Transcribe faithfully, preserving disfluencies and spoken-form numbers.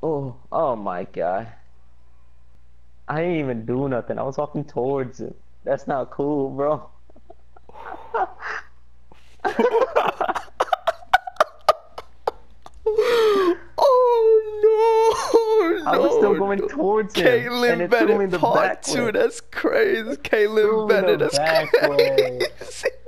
Oh, oh my God. I didn't even do nothing. I was walking towards it. That's not cool, bro. Oh no, I was still no, going no. towards him, and Caitlyn it threw me Bennett the part back two. way. That's crazy. Threw Caitlyn me the Bennett. That's back way. crazy.